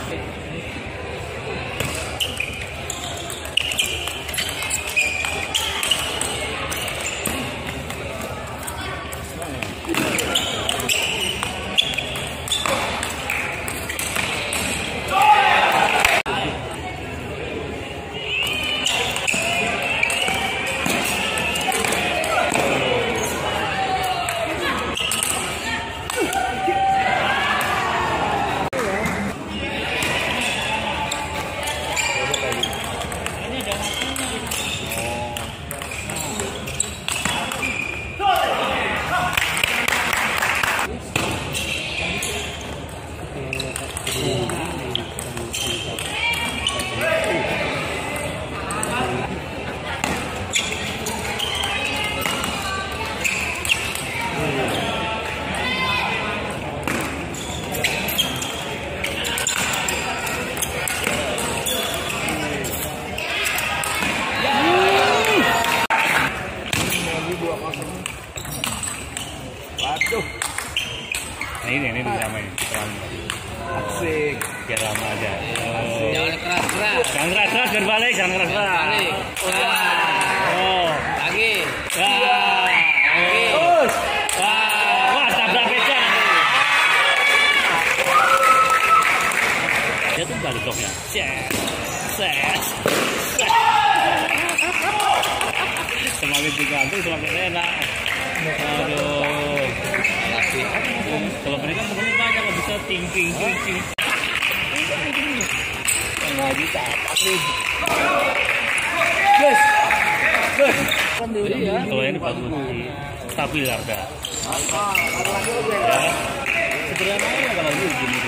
Waduh. Nah ini disamain. Asik. Biar lama aja. Jangan keras-keras. Jangan keras-keras, berbalik. Jangan keras-keras. Oh. Lagi. Lagi. Terus. Wah, tabrak meja. Dia tuh balik koknya. Set. Semakin digantung semakin enak. Aduh. Kalau mereka sebenarnya banyak nggak bisa ting. Nggak bisa. Yes. Kalau ini bagus stabil harga. Ya. Sederhana aja kalau gini.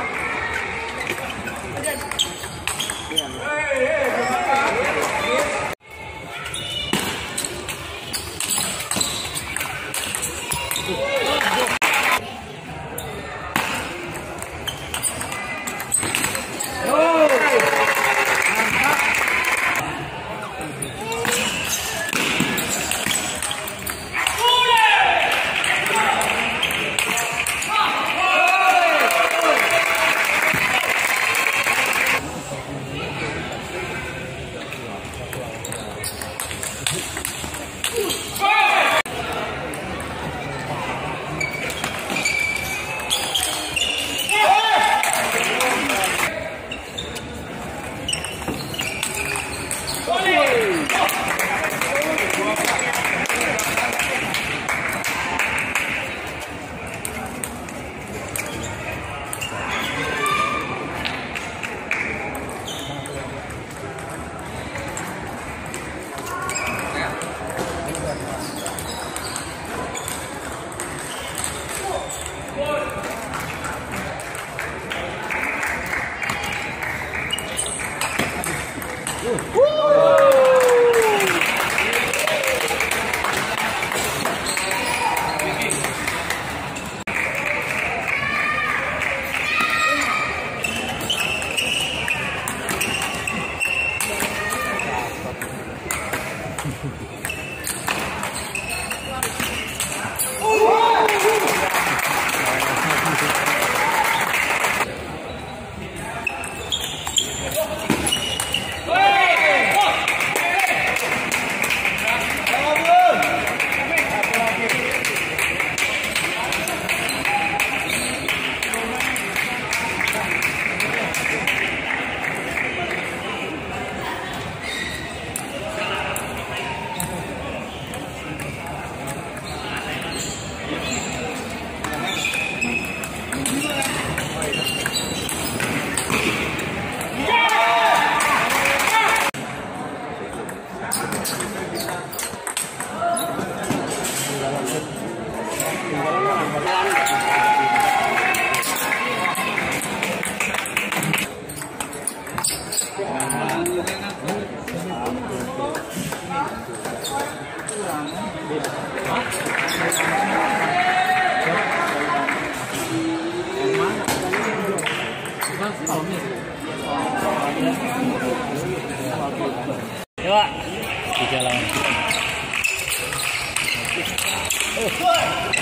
Coba di jalan.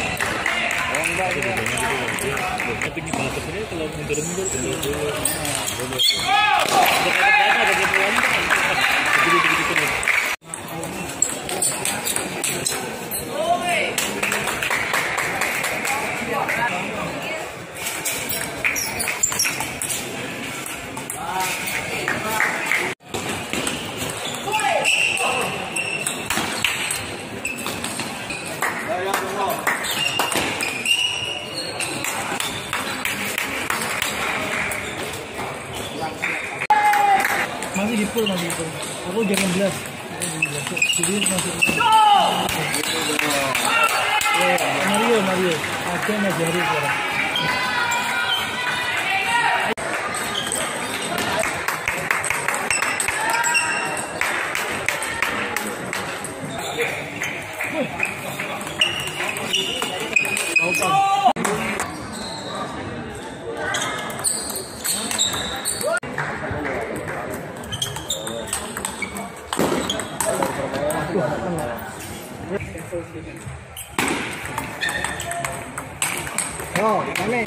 Oh enggak, tapi di bawah kalau mundur-mundur Masih di full, masih di full. Aku jangan belas. Jadi masih. Mario. Ada Najari sekarang. Oh, aneh.